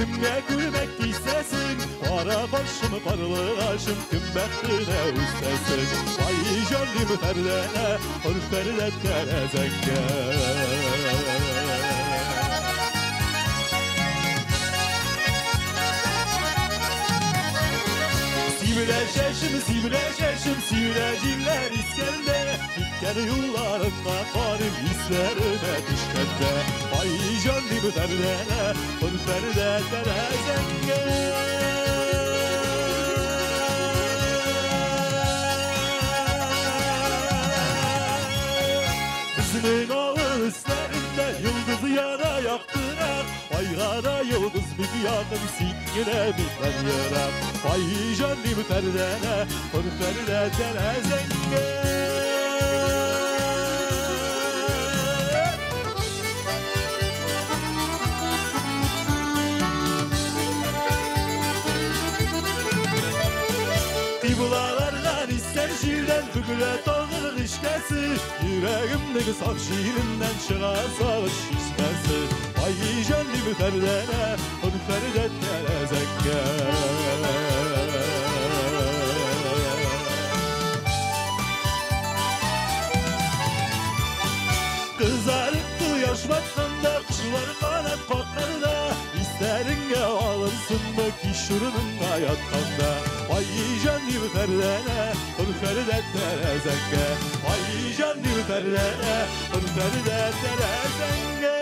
Kimge gülmek istesin, para başımı parlaşım, kim bəxtinə üstəsin. Vay canım fərdənə, hırfərdə tərəzəngə. Sivrileşeşim, sivrəciklər iskəndə, İtkən yollarında qarım izlərime düşkəndə. Ay canım fərdənə, hırfərdə tərəzəngə. Bizinin ağızlarında yıldızı yana yaktırar. Ay qara yıldız bir yanım sikine bitmən yarar. Ay canım fərdənə, hırfərdə tərəzəngə. Dibulalardan ister şiirden hükümet olur işkesi. Yüreğimdeki saf şiirinden çıkar savaş işkesi. Ay canım fərdənə, hırfərdə tərəzəngə. Kızarıktı yaş batkanda, kuşlar kanat patlarına. İsteringe alınsın mı kişurunun ayakkanda. Ay canım fərdənə, hırfərdə tərəzəngə. Ay canım fərdənə, hırfərdə tərəzəngə.